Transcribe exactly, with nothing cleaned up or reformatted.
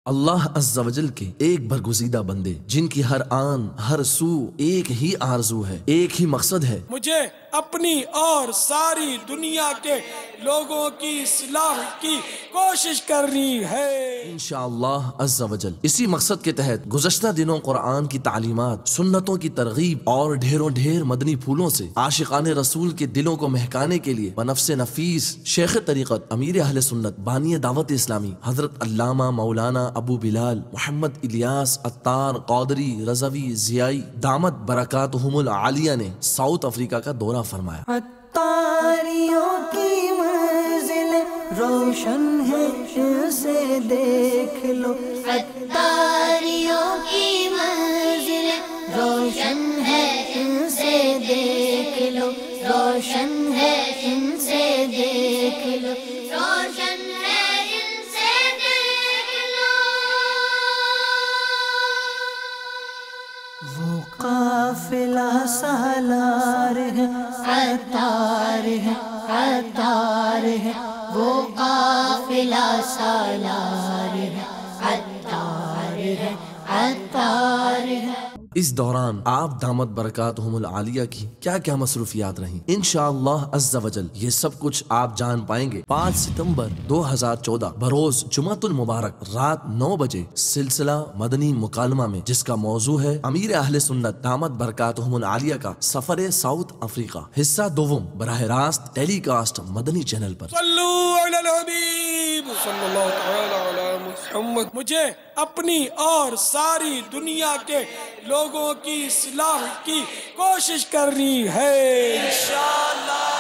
اللہ عز و جل کے ایک برگزیدہ بندے جن کی ہر آن ہر سو ایک ہی آرزو ہے، ایک ہی مقصد ہے، مجھے اپنی اور ساری دنیا کے لوگوں کی اصلاح کی کوشش کرنی ہے انشاءاللہ عز و جل۔ اسی مقصد کے تحت گزشتہ دنوں قرآن کی تعلیمات، سنتوں کی ترغیب اور ڈھیروں ڈھیر مدنی پھولوں سے عاشقان رسول کے دلوں کو مہکانے کے لیے بنفس نفیس شیخ طریقت امیر اہل سنت بانی دعوت اسلامی حضرت علامہ مولانا ابو بلال محمد الیاس عطار قادری رضوی ضیائی دامت برکاتہم العالیہ نے ساؤتھ افریقہ کا دورہ فرمایا۔ عطاریوں کی منزل روشن ہے، اسے دیکھ لو، عطاریوں کی منزل روشن ہے، ان سے دیکھ لو، روشن ہے، ان سے دیکھ لو، روشن ہے، ان سے دیکھ لو۔ وہ قافلہ سالار ہے، عطار ہے، عطار ہے، وہ قافلہ سالار ہے، عطار ہے، عطار ہے۔ اس دوران آپ دامت برکاتہم العالیہ کی کیا کیا مصروفیات رہیں، انشاءاللہ عز و جل یہ سب کچھ آپ جان پائیں گے۔ پانچ ستمبر دو ہزار چودہ بروز جمعۃ المبارک رات نو بجے سلسلہ مدنی مکالمہ میں، جس کا موضوع ہے امیر اہل سنت دامت برکاتہم العالیہ کا سفر ساؤتھ افریقہ، حصہ دوم براہ راست ٹیلی کاسٹ مدنی چینل پر۔ صلو علی الحبیب صلی اللہ تعالی علی محمد۔ مجھے اپنی اور ساری دنیا کے لوگوں کی اصلاح کی کوشش کرنی ہے انشاءاللہ۔